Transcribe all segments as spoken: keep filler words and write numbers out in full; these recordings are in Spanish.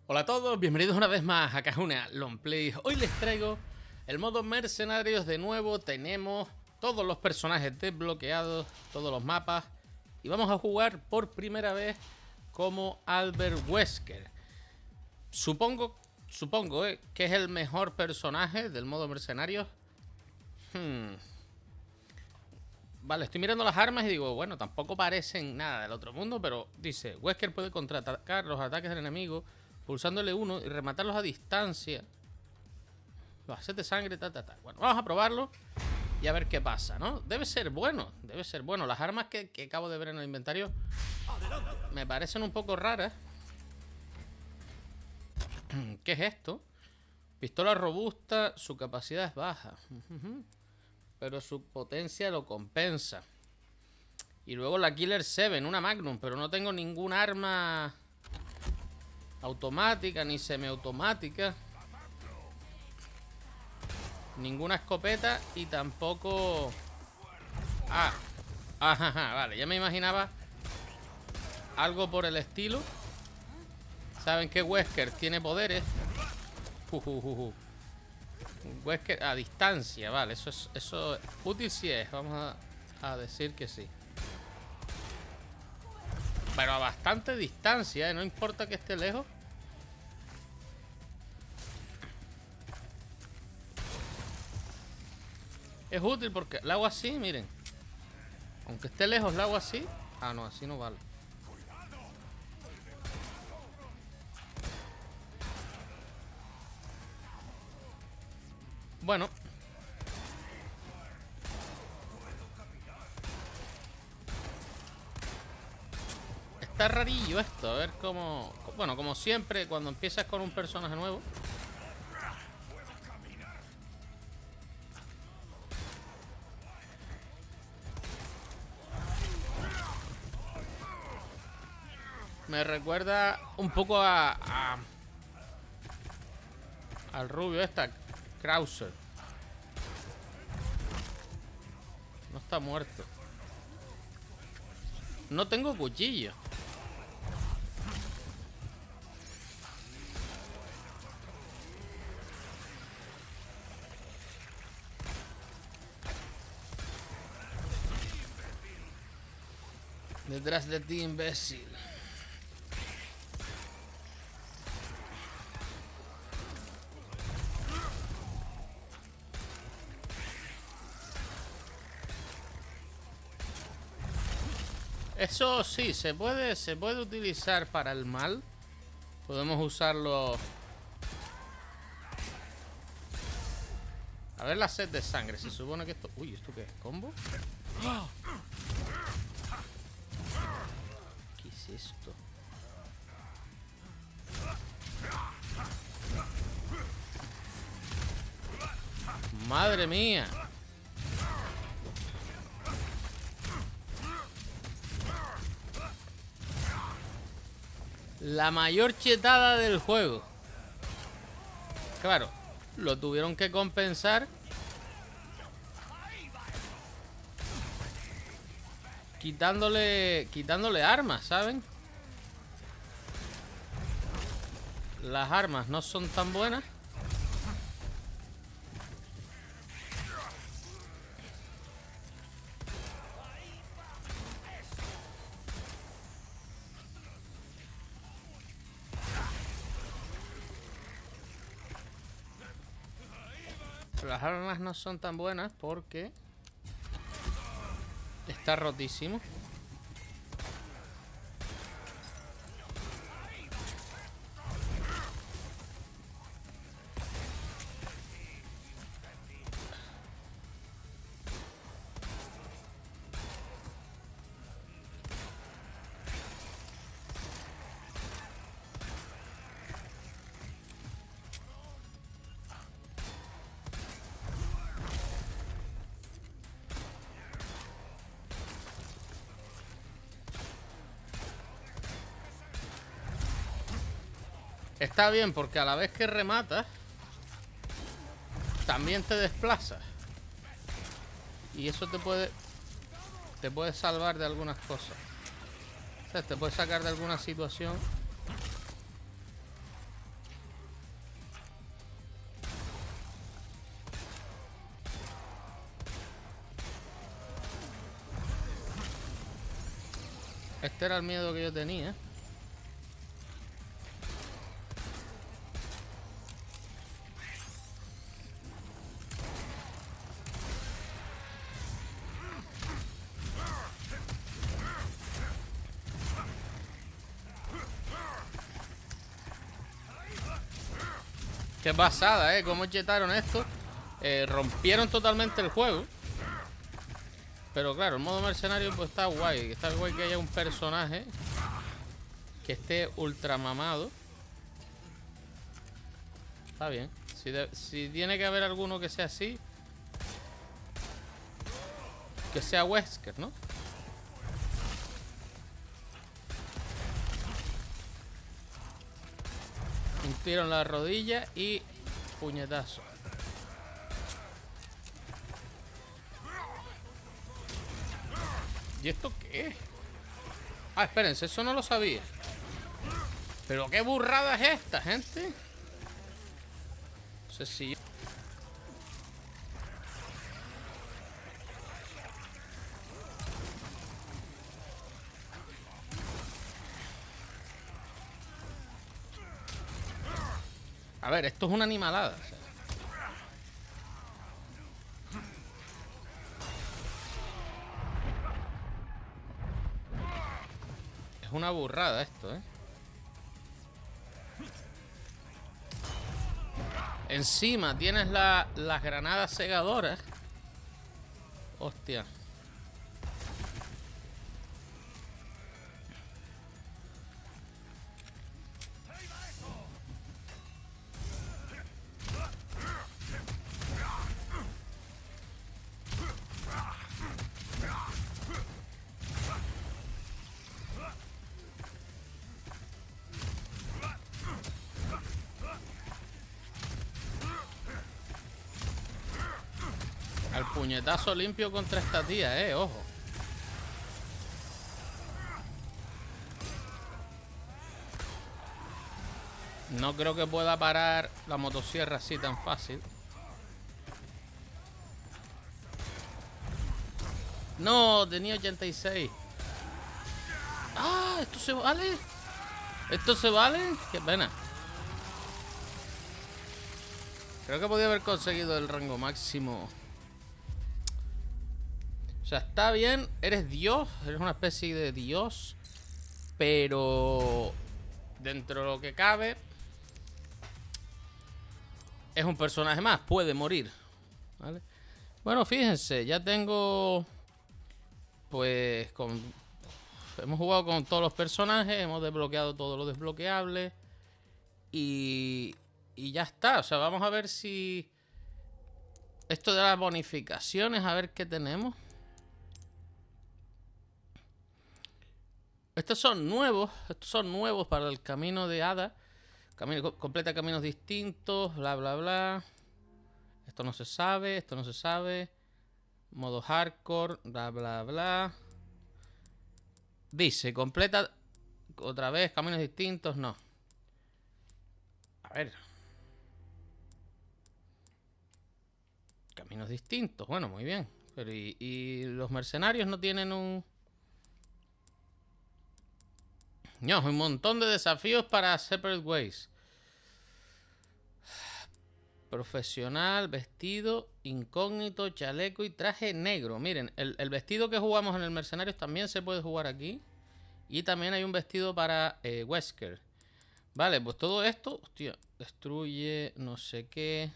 Hola a todos, bienvenidos una vez más a Cajuna Longplay. Hoy les traigo el modo mercenarios de nuevo. Tenemos todos los personajes desbloqueados, todos los mapas. Y vamos a jugar por primera vez como Albert Wesker. Supongo, supongo eh, que es el mejor personaje del modo mercenarios. Hmm. Vale, estoy mirando las armas y digo, bueno, tampoco parecen nada del otro mundo, pero dice, Wesker puede contraatacar los ataques del enemigo pulsando L uno y rematarlos a distancia. Los sed de sangre, ta, ta, ta. Bueno, vamos a probarlo y a ver qué pasa, ¿no? Debe ser bueno, debe ser bueno. Las armas que, que acabo de ver en el inventario me parecen un poco raras. ¿Qué es esto? Pistola robusta, su capacidad es baja. Pero su potencia lo compensa. Y luego la Killer siete, una Magnum, pero no tengo ningún arma automática ni semiautomática, ninguna escopeta y tampoco... Ah, ajá, ajá, vale, ya me imaginaba algo por el estilo. Saben que Wesker tiene poderes. Uh, uh, uh, uh. Wesker a distancia, vale, eso es, eso útil sí es, vamos a, a decir que sí. Pero a bastante distancia, ¿eh? No importa que esté lejos. Es útil porque la hago así, miren. Aunque esté lejos, la hago así. Ah, no, así no vale. Bueno. Está rarillo esto, a ver cómo... Bueno, como siempre, cuando empiezas con un personaje nuevo. Me recuerda un poco a... a al rubio esta, Krauser. No está muerto. No tengo cuchillo. Detrás de ti, imbécil. Eso sí, se puede, se puede utilizar para el mal. Podemos usarlo. A ver la sed de sangre. Se supone que esto... Uy, ¿esto qué es? ¿Combo? ¡Oh! ¿Qué es esto? ¡Madre mía! La mayor chetada del juego. Claro, lo tuvieron que compensar quitándole quitándole armas, ¿saben? Las armas no son tan buenas. Las armas no son tan buenas porque está rotísimo. Está bien porque a la vez que rematas también te desplazas. Y eso te puede Te puede salvar de algunas cosas. O sea, te puede sacar de alguna situación. Este era el miedo que yo tenía. Qué pasada, ¿eh? Cómo chetaron esto. Eh, rompieron totalmente el juego. Pero claro, el modo mercenario pues está guay. Está guay que haya un personaje que esté ultra mamado. Está bien. Si, de, si tiene que haber alguno que sea así, que sea Wesker, ¿no? Un tiro en la rodilla y puñetazo. ¿Y esto qué es? Ah, espérense, eso no lo sabía. Pero qué burrada es esta, gente. No sé si... A ver, esto es una animalada. O sea. Es una burrada esto, ¿eh? Encima tienes la, las granadas segadoras. Hostia. Al puñetazo limpio contra esta tía, eh, ojo. No creo que pueda parar la motosierra así tan fácil. No, tenía ochenta y seis. Ah, ¿esto se vale? ¿Esto se vale? Qué pena. Creo que podía haber conseguido el rango máximo. O sea, está bien, eres Dios, eres una especie de Dios, pero dentro de lo que cabe es un personaje más, puede morir, ¿vale? Bueno, fíjense, ya tengo, pues, con, hemos jugado con todos los personajes, hemos desbloqueado todo lo desbloqueable y, y ya está. O sea, vamos a ver si esto de las bonificaciones, a ver qué tenemos. Estos son nuevos, estos son nuevos para el camino de Hada. Camino, completa caminos distintos, bla, bla, bla. Esto no se sabe, esto no se sabe. Modo hardcore, bla, bla, bla. Dice, completa otra vez caminos distintos, no. A ver. Caminos distintos, bueno, muy bien. Pero y, y los mercenarios no tienen un... No, un montón de desafíos para Separate Ways. Profesional, vestido, incógnito, chaleco y traje negro. Miren, el, el vestido que jugamos en el Mercenarios también se puede jugar aquí. Y también hay un vestido para eh, Wesker. Vale, pues todo esto... Hostia, destruye, no sé qué.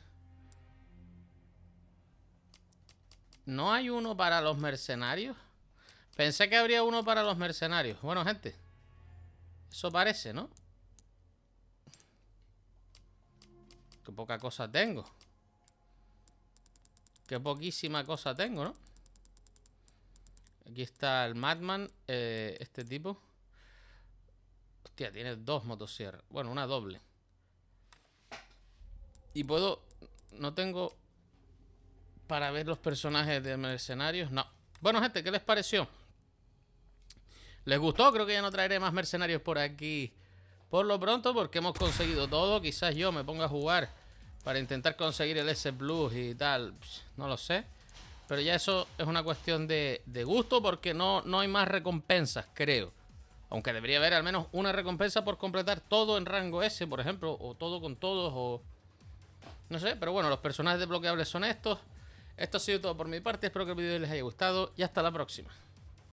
¿No hay uno para los mercenarios? Pensé que habría uno para los mercenarios. Bueno, gente... Eso parece, ¿no? Qué poca cosa tengo. Qué poquísima cosa tengo, ¿no? Aquí está el Madman, eh, este tipo. Hostia, tiene dos motosierras. Bueno, una doble. Y puedo... No tengo... Para ver los personajes de mercenarios. No. Bueno, gente, ¿qué les pareció? ¿Les gustó? Creo que ya no traeré más mercenarios por aquí por lo pronto, porque hemos conseguido todo. Quizás yo me ponga a jugar para intentar conseguir el S Plus y tal. No lo sé. Pero ya eso es una cuestión de, de gusto, porque no, no hay más recompensas, creo. Aunque debería haber al menos una recompensa por completar todo en rango S, por ejemplo. O todo con todos, o... no sé, pero bueno, los personajes desbloqueables son estos. Esto ha sido todo por mi parte. Espero que el vídeo les haya gustado y hasta la próxima.